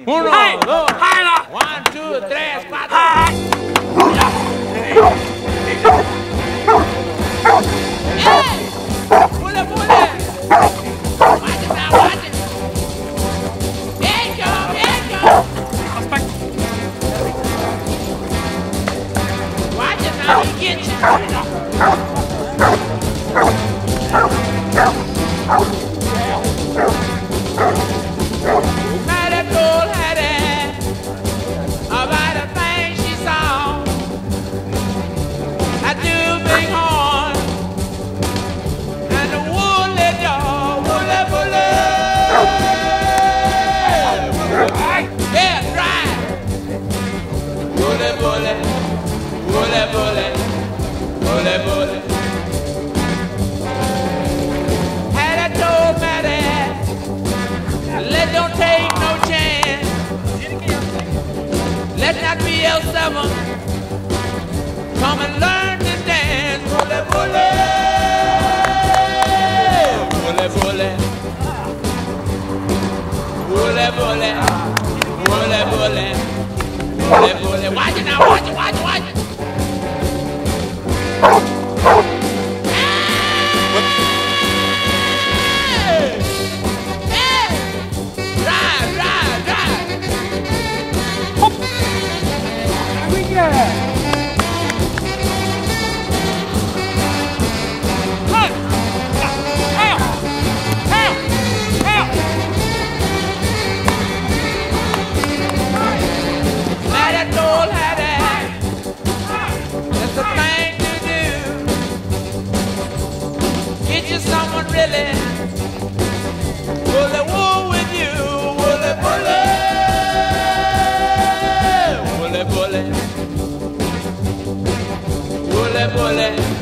Uno, dos, one, two, tres, cuatro. Pule, pule. Watch it now, watch it. There you go, there you go. Watch it now, he gets you. Mighty told Hattie about the thing she saw. I do big horn and the woolly jaw, woolly, woolly. Yeah, dry. Woolly, woolly, woolly, woolly, woolly, woolly. Hattie told Maddie, let don't take no chance. Let not be L7. Come and learn to dance. Bully, bully. Bully, bully. Bully, bully. Bully, bully. Bully, bully. Watch it now, watch it, watch it, watch it. Someone really woolly wool with you, woolly bully, woolly bully, woolly bully.